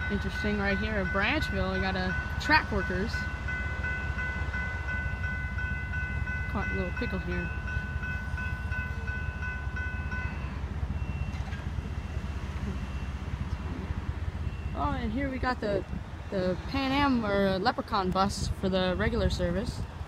Interesting right here at Branchville, we got a track workers. Caught a little pickle here. Oh, and here we got the Pan Am or Leprechaun bus for the regular service.